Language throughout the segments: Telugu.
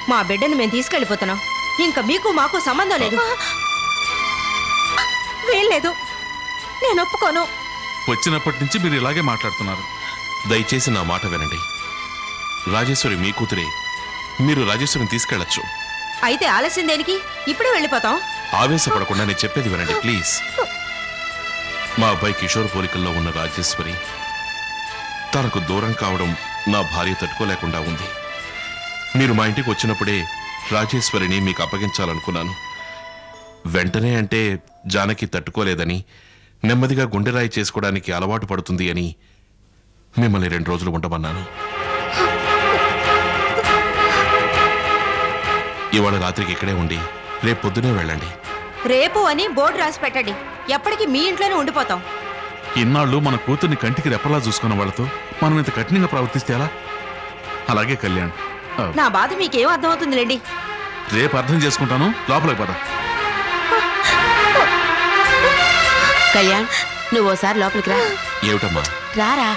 మా బిడ్డను మేము తీసుకెళ్ళిపోతున్నాం. ఇంకా మీకు మాకు సంబంధం లేదు. వీల్లేదు, నేను ఒప్పుకోను. వచ్చినప్పటి నుంచి మీరు ఇలాగే మాట్లాడుతున్నారు. దయచేసి నా మాట వినండి. రాజేశ్వరి మీ కూతురే. మీరు రాజేశ్వరిని తీసుకెళ్లొచ్చు. అయితే ఆలస్యం దేనికి? ఇప్పుడే వెళ్ళిపోతాం. ఆవేశపడకుండా నేను చెప్పేది వినండి ప్లీజ్. మా అబ్బాయి కిషోర్ పోలికల్లో ఉన్న రాజేశ్వరి తనకు దూరం కావడం నా భార్య తట్టుకోలేకుండా ఉంది. మీరు మా ఇంటికి వచ్చినప్పుడే రాజేశ్వరిని మీకు అప్పగించాలనుకున్నాను. వెంటనే అంటే జానకి తట్టుకోలేదని, నెమ్మదిగా గుండెరాయి చేసుకోవడానికి అలవాటు పడుతుంది అని మిమ్మల్ని 2 రోజులు ఉండమన్నాను. ఇవాళ రాత్రికి ఇక్కడే ఉండి రేపు పొద్దునే వెళ్ళండి. రేపు అని బోర్డు రాసి పెట్టండి. ఎప్పటికీ మీ ఇంట్లోనే ఉండిపోతాం. ఇన్నాళ్ళు మన కూతుర్ని కంటికి రెప్పలా చూసుకున్న వాళ్ళతో మనం ఇంత కఠినంగా ప్రవర్తిస్తే ఎలా? అలాగే కళ్యాణ్, నా బాధ మీకేం అర్థమవుతుందిలేండి. రేపు అర్థం చేసుకుంటాను. లోపలికి పద. కళ్యాణ్, నువ్వు ఓసారి లోపలికి రా. ఏమిటమ్మా? రారా.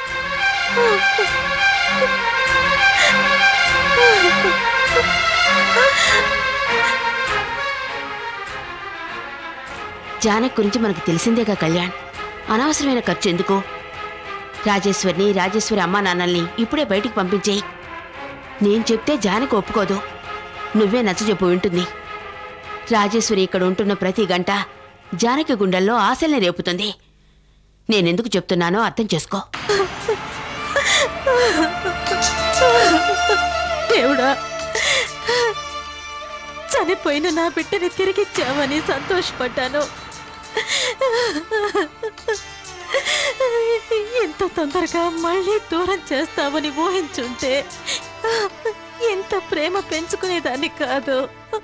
జానక్ గురించి మనకు తెలిసిందేగా కళ్యాణ్. అనవసరమైన ఖర్చు ఎందుకు? రాజేశ్వరి అమ్మా నాన్నల్ని ఇప్పుడే బయటికి పంపించేయి. నేను చెప్తే జానకి ఒప్పుకోదు. నువ్వే నచ్చజెప్పు వింటుంది. రాజేశ్వరి ఇక్కడ ఉంటున్న ప్రతి గంట జానకి గుండెల్లో ఆశల్ని రేపుతుంది. నేనెందుకు చెప్తున్నానో అర్థం చేసుకో. దేవుడా, చనిపోయిన నా బిడ్డని తిరిగిచ్చావని సంతోషపడ్డాను. ఇంత తొందరగా మళ్ళీ దూరం చేస్తావని ఊహించుంటే ఇంత ప్రేమ పెంచుకునేదాన్ని కాదు.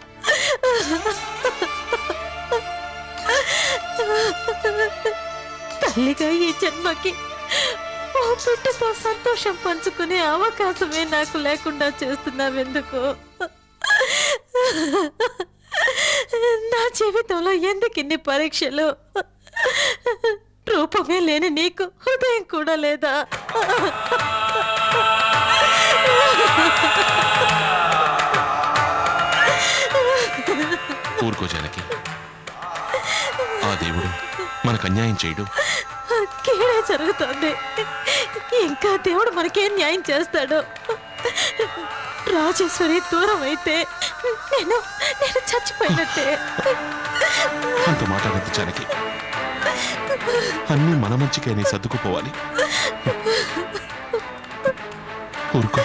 తల్లిగా ఈ జన్మకి ఓ బిడ్డతో సంతోషం పంచుకునే అవకాశమే నాకు లేకుండా చేస్తున్నావెందుకు? నా జీవితంలో ఎందుకు ఇన్ని పరీక్షలు? రూపమే లేని నీకు హృదయం కూడా లేదా? ఊరుకో జానకి. ఆ దేవుడు మనకు అన్యాయం చేయడు. కీడే జరుగుతోంది. ఇంకా దేవుడు మనకేం న్యాయం చేస్తాడు? రాజేశ్వరి దూరం అయితే నేను చచ్చిపోయినట్టే. అంత మాట్లాడద్దు జానకి. అన్నీ మన మంచికైనా సర్దుకుపోవాలి. ఊరుకో.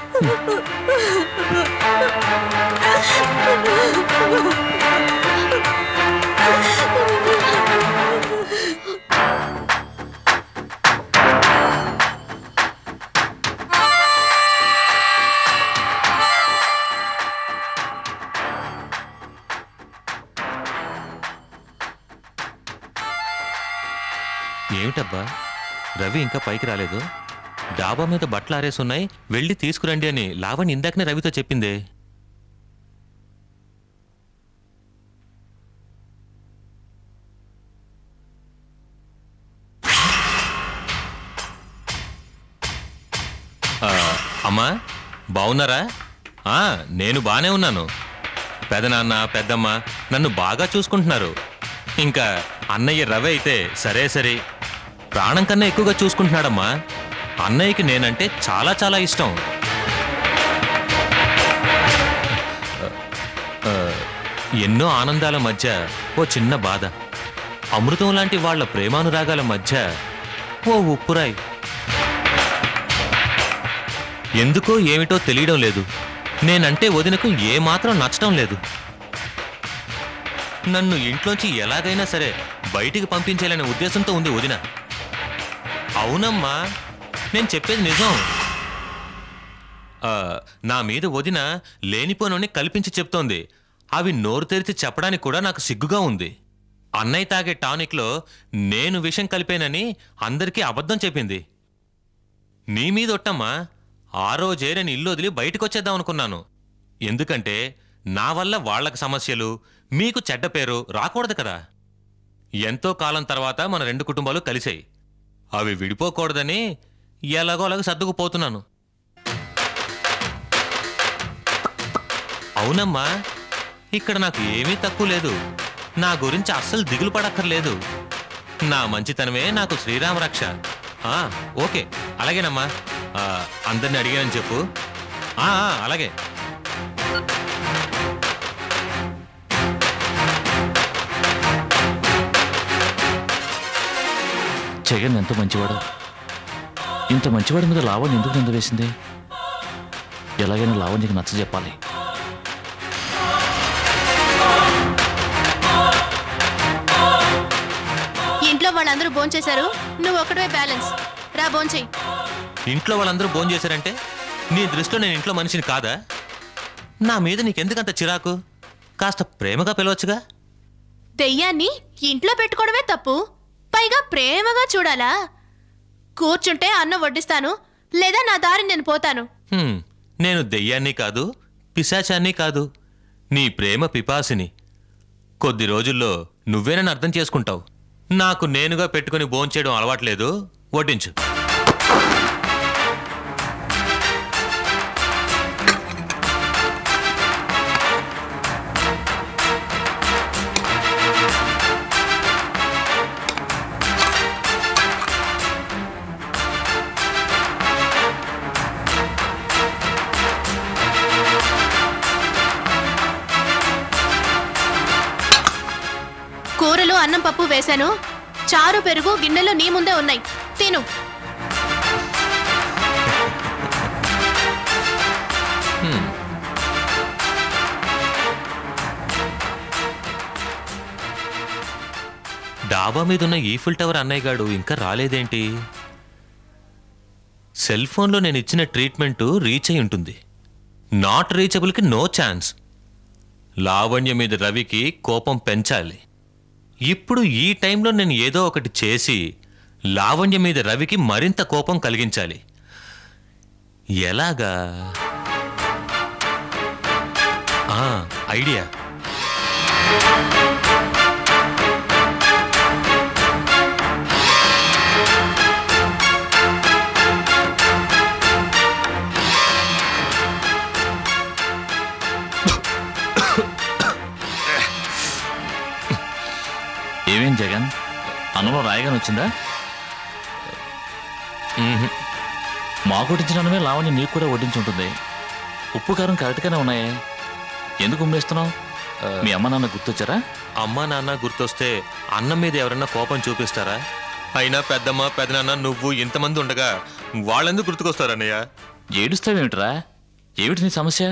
ఏమిటబ్బా, రవి ఇంకా పైకి రాలేదు? డాబా మీద బట్టలు ఆరేసున్నాయి, వెళ్ళి తీసుకురండి అని లావణ్య ఇందాకనే రవితో చెప్పిందే. అమ్మా, బాగున్నారా? నేను బానే ఉన్నాను. పెదనాన్న పెద్దమ్మ నన్ను బాగా చూసుకుంటున్నారు. ఇంకా అన్నయ్య రవి అయితే సరే సరే, ప్రాణం కన్నా ఎక్కువగా చూసుకుంటున్నాడమ్మా. అన్నయ్యకి నేనంటే చాలా చాలా ఇష్టం. ఎన్నో ఆనందాల మధ్య ఓ చిన్న బాధ, అమృతం లాంటి వాళ్ల ప్రేమానురాగాల మధ్య ఓ ఉప్పురాయి. ఎందుకో ఏమిటో తెలియడం లేదు. నేనంటే వదినకు ఏమాత్రం నచ్చడం లేదు. నన్ను ఇంట్లోంచి ఎలాగైనా సరే బయటికి పంపించాలనే ఉద్దేశంతో ఉంది వదిన. అవునమ్మా, నేను చెప్పేది నిజం. నా మీద వదిన లేనిపోనని కల్పించి చెప్తోంది. అవి నోరు తెరిచి చెప్పడానికి కూడా నాకు సిగ్గుగా ఉంది. అన్నయ్య తాగే టానిక్లో నేను విషం కలిపానని అందరికీ అబద్ధం చెప్పింది. నీ మీద ఒట్టమ్మా, ఆ రోజే నేను ఇల్లు వదిలి బయటకొచ్చేద్దాం అనుకున్నాను. ఎందుకంటే నా వల్ల వాళ్లకు సమస్యలు, మీకు చెడ్డ పేరు రాకూడదు కదా. ఎంతో కాలం తర్వాత మన 2 కుటుంబాలు కలిసాయి. అవి విడిపోకూడదని ఎలాగో అలాగ సర్దుకుపోతున్నాను. అవునమ్మా, ఇక్కడ నాకు ఏమీ తక్కువ లేదు. నా గురించి అస్సలు దిగులు పడక్కర్లేదు. నా మంచితనమే నాకు శ్రీరామ రక్ష. ఓకే, అలాగేనమ్మా. అందరిని అడిగానని చెప్పు. అలాగే. జగన్ ఎంత మంచివాడు. ఇంత మంచివాడి మీద లావణ్య ఎందుకు నింద వేసింది? ఎలాగైనా లావణ్యకి నచ్చ చెప్పాలి. ఇంట్లో వాళ్ళందరూ భోంచేశారు, నువ్వు ఒకటే బ్యాలెన్స్. రా భోంచేయి. ఇంట్లో వాళ్ళందరూ భోంచేశారంటే నీ దృష్టిలో నేను ఇంట్లో మనిషిని కాదా? నా మీద నీకెందుకంత చిరాకు? కాస్త ప్రేమగా పిలవచ్చుగా. దెయ్యాన్ని ఇంట్లో పెట్టుకోవడమే తప్పు, పైగా ప్రేమగా చూడాలా? కూర్చుంటే అన్నం వడ్డిస్తాను, లేదా నా దారి నేను పోతాను. నేను దెయ్యాన్ని కాదు, పిశాచాన్ని కాదు, నీ ప్రేమ పిపాసిని. కొద్ది రోజుల్లో నువ్వే నన్ను అర్థం చేసుకుంటావు. నాకు నేనుగా పెట్టుకుని భోంచేయడం అలవాట్లేదు. వడ్డించు. కూరలు అన్నం పప్పు వేశాను, చారు పెరుగు గిన్నెలో నీ ముందే ఉన్నాయి, తిను. డాబా మీదున్న ఈఫిల్ టవర్ అన్నయ్య గాడు ఇంకా రాలేదేంటి? సెల్ ఫోన్లో నేను ఇచ్చిన ట్రీట్మెంటు రీచ్ అయి ఉంటుంది. నాట్ రీచబుల్కి నో ఛాన్స్. లావణ్య మీద రవికి కోపం పెంచాలి. ఇప్పుడు ఈ టైంలో నేను ఏదో ఒకటి చేసి లావణ్య మీద రవికి మరింత కోపం కలిగించాలి. ఎలాగా? ఐడియా. ఏమేం జగన్, అన్నంలో రాయగానే వచ్చిందా? మాకు వడ్డించినవే లావణ్య నీకు కూడా వడ్డించి ఉంటుంది. ఉప్పు కారం కరెక్ట్గానే ఉన్నాయే, ఎందుకు ఉమ్మేస్తున్నావు? మీ అమ్మ నాన్న గుర్తొచ్చారా? అమ్మ నాన్న గుర్తొస్తే అన్నం మీద ఎవరన్నా కోపం చూపిస్తారా? అయినా పెద్దమ్మ పెదనాన్న నువ్వు ఇంతమంది ఉండగా వాళ్ళెందుకు గుర్తుకొస్తారన్నయ్య? ఏడుస్తావేమిట్రా? ఏమిటి నీ సమస్య?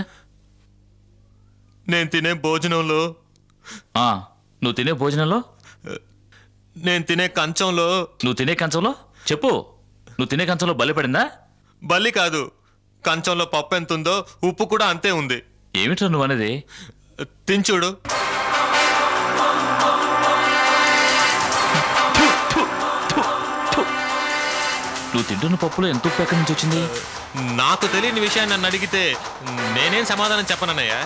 నేను తినే భోజనంలో, నువ్వు తినే భోజనంలో, నేను తినే కంచంలో, నువ్వు తినే కంచంలో చెప్పు. నువ్వు తినే కంచంలో బల్లి పడిందా? బల్లి కాదు, కంచంలో పప్పు ఎంత ఉందో ఉప్పు కూడా అంతే ఉంది. ఏమిట్రా నువ్వు అనేది? తించుడు. నువ్వు తింటున్న పప్పులో ఎంత ఉప్పు ఎక్కడి నుంచి వచ్చింది? నాకు తెలియని విషయాన్ని నన్ను అడిగితే నేనేం సమాధానం చెప్పనన్నయ్యా?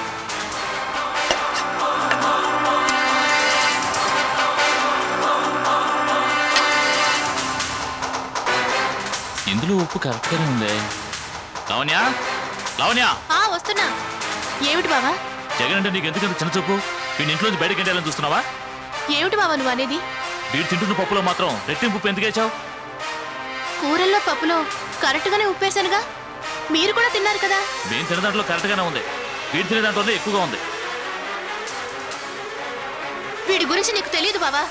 ఇందులో ఉప్పు కరెక్ట్గానే ఉంది. లావణ్య, లావణ్య, వస్తున్నా. ఏమిటి బావా? జగన్ అంటే నీకు ఎందుకంత చిన్న చూపు? వీడి ఇంట్లోంచి బయటకు వెళ్ళాలని చూస్తున్నావా? ఏమిటి బావా నువ్వు అనేది? వీడు తింటున్న పప్పులో మాత్రం రెట్టింపు ఉప్పు ఎందుకు వేసావు? కూరల్లో పప్పులో కరెక్ట్గానే ఉప్పేశానుగా, మీరు కూడా తిన్నారు కదా. మేము తినే దాంట్లో కరెక్ట్గానే ఉంది, వీడు తినే దాంట్లోనే ఎక్కువగా ఉంది. వీడి గురించి నీకు తెలియదు బావా.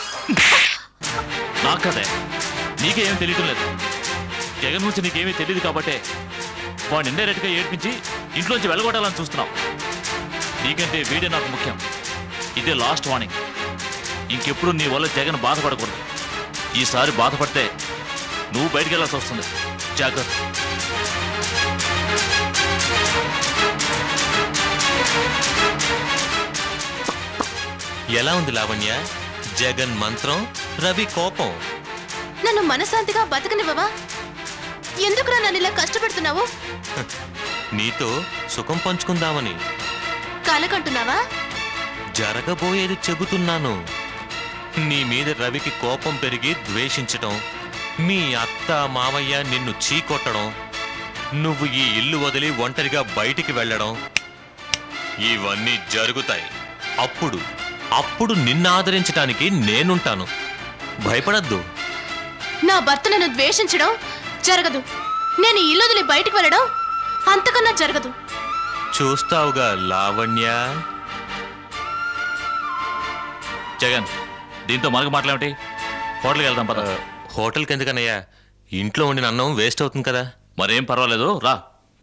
నాకు కదే, నీకే ఏం తెలియటం లేదు. జగన్ గురించి నీకేమీ తెలియదు కాబట్టే వాడిని ఇండైరెక్ట్గా ఏడ్పించి ఇంట్లోంచి వెళ్ళగొట్టాలని చూస్తున్నావు. నీకంటే వీడే నాకు ముఖ్యం. ఇదే లాస్ట్ వార్నింగ్. ఇంకెప్పుడు నీ వల్ల జగన్ బాధపడకూడదు. ఈసారి బాధపడితే నువ్వు బయటికి వెళ్ళాల్సి వస్తుంది. జాగ్రత్త. ఎలా ఉంది లావణ్య? జగన్ మంత్రం, రవి కోపం. నన్ను మనశాంతిగా బతకనివ్వవా? ఎందుకురా నన్ను ఇలా కష్టపెడుతున్నావు? నీతో సుఖం పంచుకుందామని. కలకంటున్నావా? జరగబోయేది చెబుతున్నాను. నీ మీద రవికి కోపం పెరిగి ద్వేషించటం, మీ అత్త మామయ్య నిన్ను చీకొట్టడం, నువ్వు ఈ ఇల్లు వదిలి ఒంటరిగా బయటికి వెళ్ళడం, ఇవన్నీ జరుగుతాయి. అప్పుడు అప్పుడు నిన్ను ఆదరించడానికి నేనుంటాను. భయపడద్దు. నా భర్త నన్ను ద్వేషించడం జరగదు. నేను ఇల్లు వదిలి బయటికి వెళ్ళడం అంతకన్నా జరగదు. చూస్తావుగా లావణ్య. జగన్, దీంతో మనకు మాట్లాడేమిటి? హోటల్కి వెళ్దాం పద. హోటల్కి ఎందుకనయ్యా? ఇంట్లో వండిన అన్నం వేస్ట్ అవుతుంది కదా. మరేం పర్వాలేదు, రా.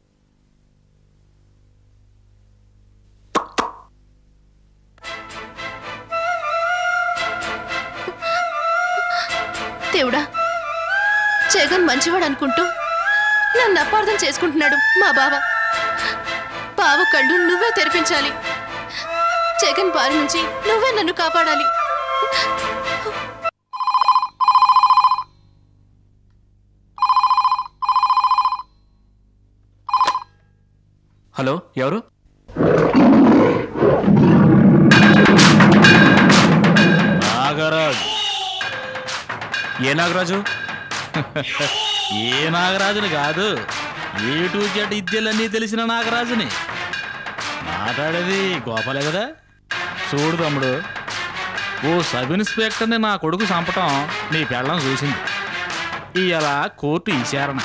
దేవుడా, జగన్ మంచివాడు అనుకుంటూ నన్ను అపార్థం చేసుకుంటున్నాడు మా బావ కళ్ళు నువ్వే తెరిపించాలి. జగన్ బారి నుంచి నువ్వే నన్ను కాపాడాలి. హలో, ఎవరు? నాగరాజు. ఏ నాగరాజు? ఏ నాగరాజుని కాదు, ఏ టు జెడ్ విద్యలన్నీ తెలిసిన నాగరాజుని. మాట్లాడేది గోపాలే కదా. చూడు తమ్ముడు, ఓ సబ్ ఇన్స్పెక్టర్ని నా కొడుకు చంపటం నీ పెళ్ళం చూసింది. ఇవాళ కోర్టు విచారణ.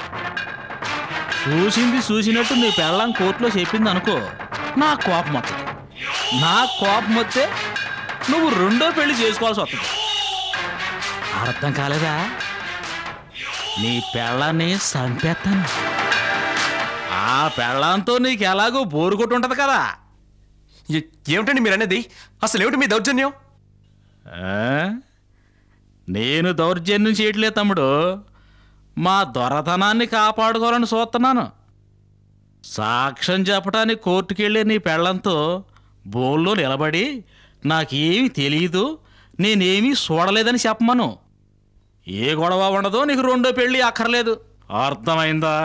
చూసినట్టు నీ పెళ్ళం కోర్టులో చెప్పింది అనుకో, నా కోపం వస్తుంది. నా కోపం వస్తే నువ్వు రెండో పెళ్లి చేసుకోవాల్సి వస్తుంది. అర్థం కాలేదా? నీ పెళ్ళాన్ని చంపేస్తాను. ఆ పెళ్ళంతో నీకు ఎలాగో బోరు కొట్టి ఉంటది కదా. ఏమిటండి మీరు అనేది? అసలు ఏమిటి మీ దౌర్జన్యం? నేను దౌర్జన్యం చేయట్లేదు తమ్ముడు, మా దొరతనాన్ని కాపాడుకోవాలని చూస్తున్నాను. సాక్ష్యం చెప్పడానికి కోర్టుకెళ్ళే నీ పెళ్ళంతో బోల్లో నిలబడి నాకేమీ తెలియదు, నేనేమీ చూడలేదని చెప్పమను. ఏ గొడవ ఉండదో, నీకు రెండో పెళ్ళి అక్కర్లేదు. అర్థమైందా?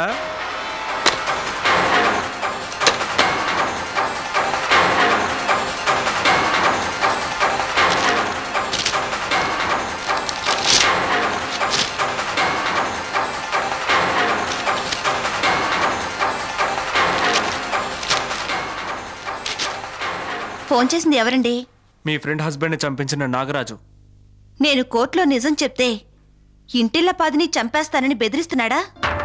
ఫోన్ చేసింది ఎవరండి? మీ ఫ్రెండ్ హస్బెండ్ని చంపించిన నాగరాజు. నేను కోర్టులో నిజం చెప్తే ఇంటిల్లపాదిని చంపేస్తానని బెదిరిస్తున్నాడా?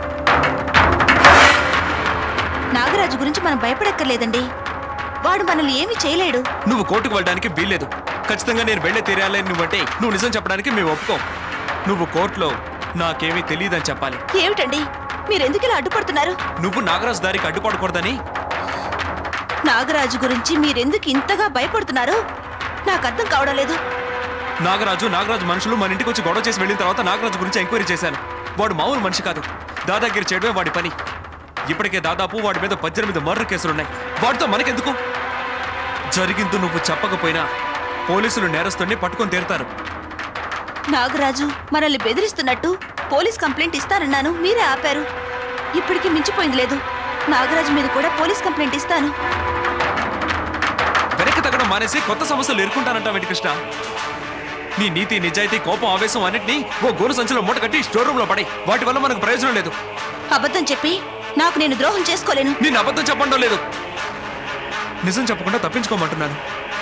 నాగరాజు గురించి మనం భయపడక్కర్లేదండి. వాడు మనల్ని ఏమీ చేయలేడు. నువ్వు కోర్టుకు వెళ్ళడానికి వీల్లేదు. ఖచ్చితంగా నేను వెళ్ళే తీరాలని నువ్వంటే నువ్వు నిజం చెప్పడానికి మేము ఒప్పుకోం. నువ్వు కోర్టులో నాకేమీ తెలియదని చెప్పాలి. ఏమిటండి మీరెందుకు ఇలా అడ్డుపడుతున్నారు? నువ్వు నాగరాజు దారికి అడ్డుపడకూడదని. నాగరాజు గురించి మీరెందుకు ఇంతగా భయపడుతున్నారు? నాకు అర్థం కావడం లేదు. నాగరాజు మనుషులు మన ఇంటికి వచ్చి గొడవ చేసి వెళ్ళిన తర్వాత నాగరాజు గురించి ఎంక్వైరీ చేశాను. వాడు మామూలు మనిషి కాదు. దాదాగిరి చేయడమే వాడి పని. ఇప్పటికే దాదాపు వాడి మీద 18 మర్డర్ కేసులున్నాయి. వాడితో మనకెందుకు? జరిగింది నువ్వు చెప్పకపోయినా పోలీసులు నేరస్తుడిని పట్టుకొని తీరుతారు. నాగరాజు మనల్ని బెదిరిస్తున్నట్టు పోలీస్ కంప్లైంట్ ఇస్తానన్నాను, మీరే ఆపారు. ఇప్పటికి మించిపోయింది లేదు. నాగరాజు మీద కూడా పోలీస్ కంప్లైంట్ ఇస్తాను. వెనక్కి తగ్గడం మానేసి కొత్త సమస్యలు ఎదుర్కొంటానంటావేంటి కృష్ణ? నీ నీతి, నిజాయితీ, కోపం, ఆవేశం అన్నింటినీ ఓ గోరు సంచిలో మూట కట్టి స్టోర్ రూమ్ లో పడి. వాటి వల్ల మనకు ప్రయోజనం లేదు. అబద్ధం చెప్పి నాకు నేను ద్రోహం చేసుకోలేను. నేను అబద్ధం చెప్పడం లేదు, నిజం చెప్పకుండా తప్పించుకోమంటున్నాను.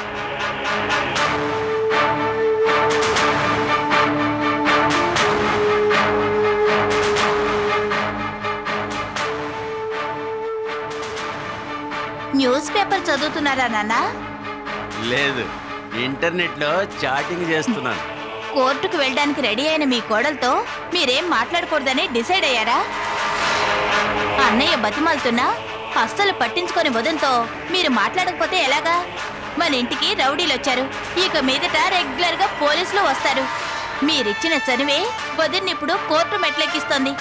న్యూస్ పేపర్ చదువుతున్నారా నాన్న? లేదు, ఇంటర్నెట్లో చాటింగ్ చేస్తున్నాను. కోర్టుకు వెళ్ళడానికి రెడీ అయిన మీ కోడలతో మీరేం మాట్లాడకూడదని డిసైడ్ అయ్యారా? అన్నయ్య బతిమాలుతున్నా అస్సలు పట్టించుకొని వదంతో మీరు మాట్లాడకపోతే ఎలాగా? మన ఇంటికి రౌడీలు వచ్చారు. ఇక మీదట రెగ్యులర్ గా పోలీసులు వస్తారు. మీరిచ్చిన చనివే వదిన్నిప్పుడు కోర్టు మెట్లెక్కిస్తోంది.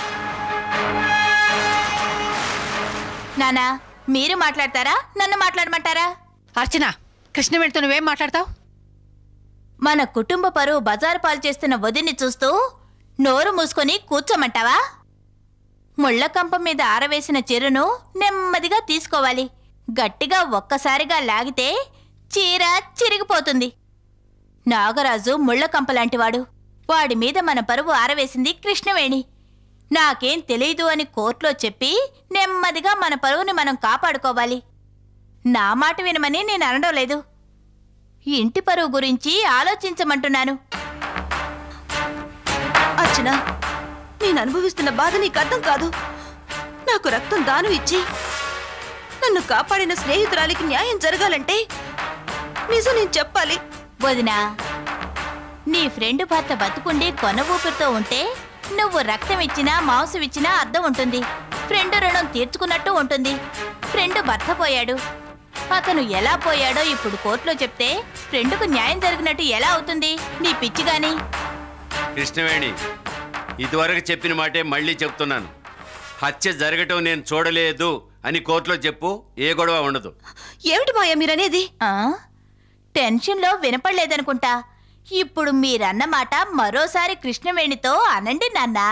నానా, మీరు మాట్లాడతారా, నన్ను మాట్లాడమంటారా? అర్చన, కృష్ణవేణితో నువ్వేం మాట్లాడతావు? మన కుటుంబ పరువు బజారు పాలు చేస్తున్న వదిన్ని చూస్తూ నోరు మూసుకొని కూర్చోమంటావా? ముళ్ళ కంపం మీద ఆరవేసిన చెరును నెమ్మదిగా తీసుకోవాలి. గట్టిగా ఒక్కసారిగా లాగితే చీర చిరిగిపోతుంది. నాగరాజు ముళ్ళ కంపలాంటివాడు. వాడి మీద మన పరువు ఆరవేసింది కృష్ణవేణి. నాకేం తెలీదు అని కోర్టులో చెప్పి నెమ్మదిగా మన పరువుని మనం కాపాడుకోవాలి. నా మాట వినమని నేను అనడం లేదు. ఇంటి పరువు గురించి ఆలోచించమంటున్నాను. అర్చన, నేను అనుభవిస్తున్న బాధ నీకు అర్థం కాదు. నాకు రక్తం దానం ఇచ్చి నన్ను కాపాడిన స్నేహితురాలికి న్యాయం జరగాలంటే నిజం నేను చెప్పాలి. వదినా, నీ ఫ్రెండ్ భర్త బతుకుండి కొన ఊపిరితో ఉంటే నువ్వు రక్తం ఇచ్చినా మాంసం ఇచ్చినా అర్థం ఉంటుంది. ఫ్రెండ్ రుణం తీర్చుకున్నట్టు ఉంటుంది. ఫ్రెండ్ భర్త పోయాడు. అతను ఎలా పోయాడో ఇప్పుడు కోర్టులో చెప్తే ఫ్రెండ్కు న్యాయం జరిగినట్టు ఎలా అవుతుంది? నీ పిచ్చిగాని. కృష్ణవేణి, ఇదివరకు చెప్పిన మాటే మళ్ళీ చెప్తున్నాను. హత్య జరగటం నేను చూడలేదు అని కోర్టులో చెప్పు, ఏ గొడవ ఉండదు. ఏమిటి మాయా మీరనేది? టెన్షన్లో వినపడలేదనుకుంటా. ఇప్పుడు మీరన్న మాట మరోసారి కృష్ణవేణితో అనండి నాన్నా.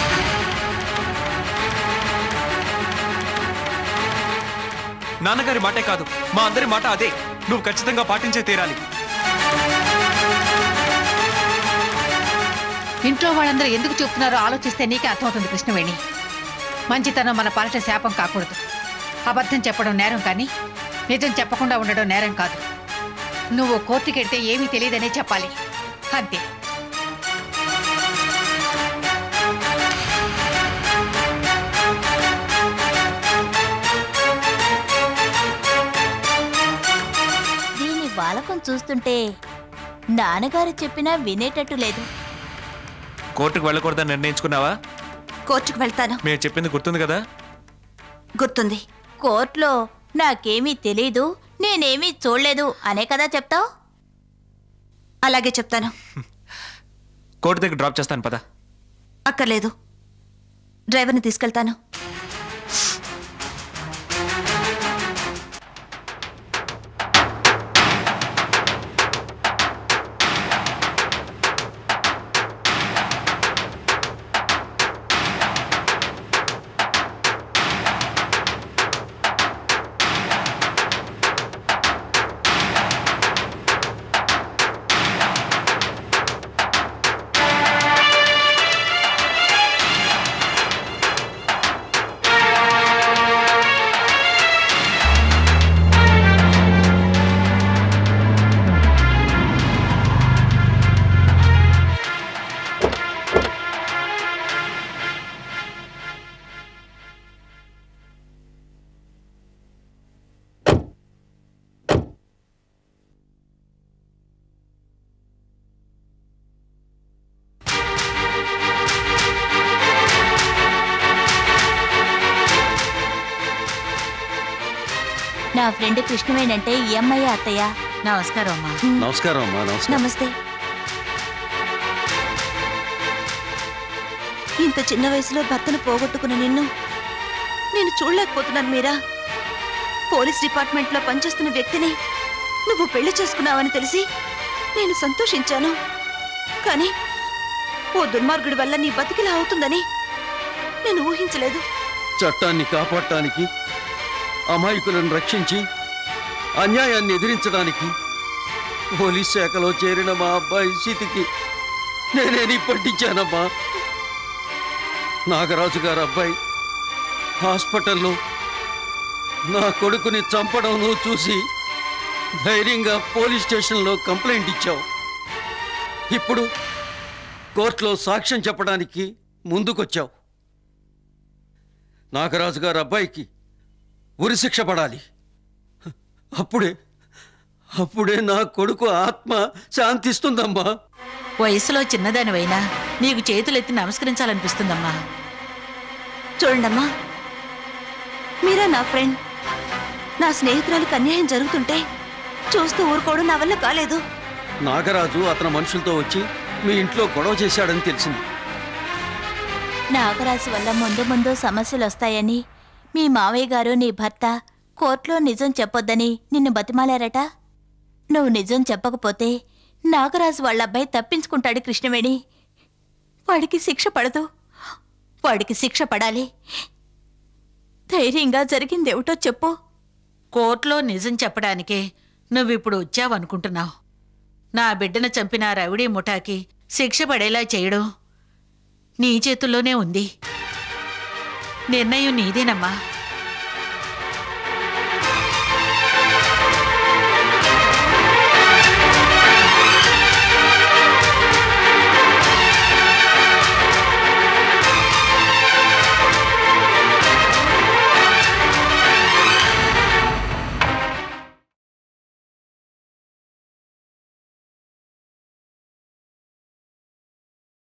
నాన్నగారి మాటే కాదు, మా అందరి మాట అదే. నువ్వు ఖచ్చితంగా పాటించే తీరాలి. ఇంట్లో వాళ్ళందరూ ఎందుకు చెప్తున్నారో ఆలోచిస్తే నీకే అర్థమవుతుంది కృష్ణవేణి. మంచితనం మన పాలిట శాపం కాకూడదు. అబద్ధం చెప్పడం నేరం, కానీ నిజం చెప్పకుండా ఉండడం నేరం కాదు. నువ్వు కోర్టుకెడితే ఏమీ తెలియదనే చెప్పాలి, అంతే. దీని బాలకం చూస్తుంటే నాన్నగారు చెప్పినా వినేటట్టు లేదు. కోర్టుకు వెళ్ళకూడదని నిర్ణయించుకున్నావా? కోర్టుకు వెళ్తాను. మీరు చెప్పింది గుర్తుంది కదా? గుర్తుంది. కోర్టులో నాకేమీ తెలీదు, నేనేమీ చూడలేదు అనే కదా చెప్తావు? అలాగే చెప్తాను. కోర్టు దగ్గర డ్రాప్ చేస్తాను, పద. అక్కర్లేదు, డ్రైవర్ని తీసుకెళ్తాను. నా ఫ్రెండ్ కృష్ణవేణంటే ఈ అమ్మాయి అత్తయ్య. నమస్కారం అమ్మా. నమస్కారం అమ్మా. నమస్తే. ఇంత చిన్న వయసులో భర్తను పోగొట్టుకున్న నిన్ను నేను చూడలేకపోతున్నాను మీరా. పోలీస్ డిపార్ట్మెంట్లో పనిచేస్తున్న వ్యక్తిని నువ్వు పెళ్లి చేసుకున్నావని తెలిసి నేను సంతోషించాను. కానీ ఓ దుర్మార్గుడి వల్ల నీ బతికిలా అవుతుందని నేను ఊహించలేదు. చట్టాన్ని కాపాడటానికి, అమాయకులను రక్షించి అన్యాయాన్ని ఎదిరించడానికి పోలీస్ శాఖలో చేరిన మా అబ్బాయి సీతికి నేనేని పట్టించానమ్మా. నాగరాజు గారు అబ్బాయి హాస్పిటల్లో నా కొడుకుని చంపడం నువ్వు చూసి ధైర్యంగా పోలీస్ స్టేషన్లో కంప్లైంట్ ఇచ్చావు. ఇప్పుడు కోర్టులో సాక్ష్యం చెప్పడానికి ముందుకొచ్చావు. నాగరాజు గారు అబ్బాయికి ఉరిశిక్ష పడాలి. అప్పుడే నా కొడుకు ఆత్మ శాంతిస్తుందమ్మా. వయసులో చిన్నదానివైనా నీకు చేతులెత్తి నమస్కరించాలనిపిస్తుందమ్మా. చూడండమ్మా, మీరా నా ఫ్రెండ్. నా స్నేహితురాలికి అన్యాయం జరుగుతుంటే చూస్తూ ఊరుకోవడం నా వల్ల కాలేదు. నాగరాజు అతని మనుషులతో వచ్చి మీ ఇంట్లో గొడవ చేశాడని తెలిసింది. నాగరాజు వల్ల ముందు ముందు సమస్యలు వస్తాయని మీ మావయ్య గారు నీ భర్త కోర్టులో నిజం చెప్పొద్దని నిన్ను బతిమాలారట. నువ్వు నిజం చెప్పకపోతే నాగరాజు వాళ్ళ అబ్బాయి తప్పించుకుంటాడు కృష్ణవేణి. వాడికి శిక్ష పడదు. వాడికి శిక్ష పడాలి. ధైర్యంగా జరిగిందేమిటో చెప్పు. కోర్టులో నిజం చెప్పడానికే నువ్విప్పుడు వచ్చావనుకుంటున్నావు. నా బిడ్డను చంపిన రౌడీ ముఠాకి శిక్ష పడేలా చేయడం నీ చేతుల్లోనే ఉంది. నిర్ణయం నీదేనమ్మా.